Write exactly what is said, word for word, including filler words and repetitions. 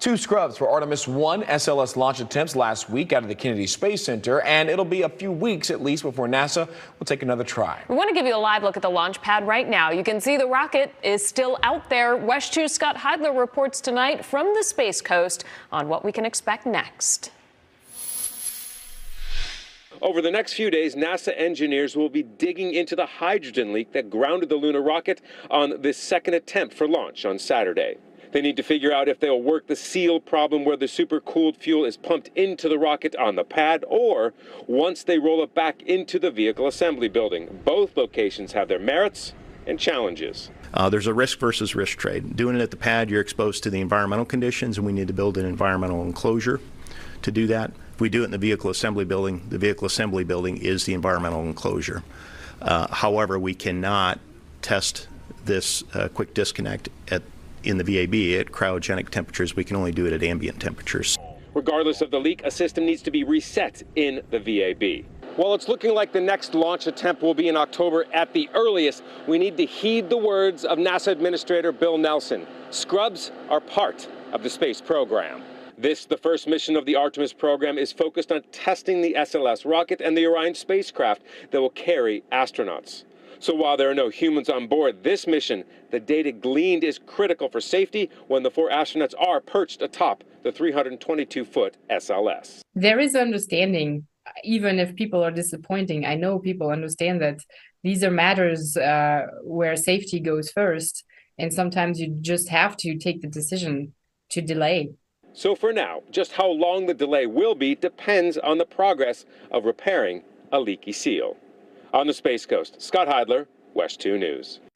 Two scrubs for Artemis one S L S launch attempts last week out of the Kennedy Space Center, and it'll be a few weeks at least before NASA will take another try. We want to give you a live look at the launch pad right now. You can see the rocket is still out there. WESH two's Scott Heidler reports tonight from the Space Coast on what we can expect next. Over the next few days, NASA engineers will be digging into the hydrogen leak that grounded the lunar rocket on this second attempt for launch on Saturday. They need to figure out if they'll work the seal problem where the supercooled fuel is pumped into the rocket on the pad, or once they roll it back into the vehicle assembly building. Both locations have their merits and challenges. Uh, there's a risk versus risk trade. Doing it at the pad, you're exposed to the environmental conditions, and we need to build an environmental enclosure to do that. If we do it in the vehicle assembly building, the vehicle assembly building is the environmental enclosure. Uh, however, we cannot test this uh, quick disconnect at in the V A B at cryogenic temperatures. We can only do it at ambient temperatures. Regardless of the leak, a system needs to be reset in the V A B. While it's looking like the next launch attempt will be in October at the earliest, we need to heed the words of NASA Administrator Bill Nelson. Scrubs are part of the space program. This, the first mission of the Artemis program, is focused on testing the S L S rocket and the Orion spacecraft that will carry astronauts. So while there are no humans on board this mission, the data gleaned is critical for safety when the four astronauts are perched atop the three hundred twenty-two foot S L S. There is understanding, even if people are disappointing. I know people understand that these are matters uh, where safety goes first, and sometimes you just have to take the decision to delay. So for now, just how long the delay will be depends on the progress of repairing a leaky seal. On the Space Coast, Scott Heidler, WESH two News.